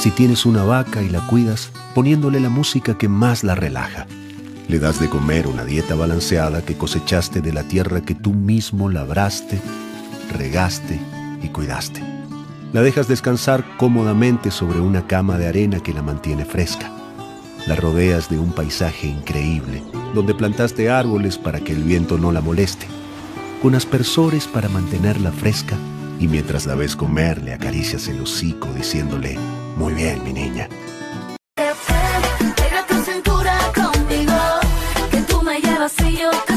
Si tienes una vaca y la cuidas, poniéndole la música que más la relaja. Le das de comer una dieta balanceada que cosechaste de la tierra que tú mismo labraste, regaste y cuidaste. La dejas descansar cómodamente sobre una cama de arena que la mantiene fresca. La rodeas de un paisaje increíble, donde plantaste árboles para que el viento no la moleste, con aspersores para mantenerla fresca, y mientras la ves comer le acaricias el hocico diciéndole: muy bien, mi niña. Pega tu cintura conmigo, que tú me llevas y yo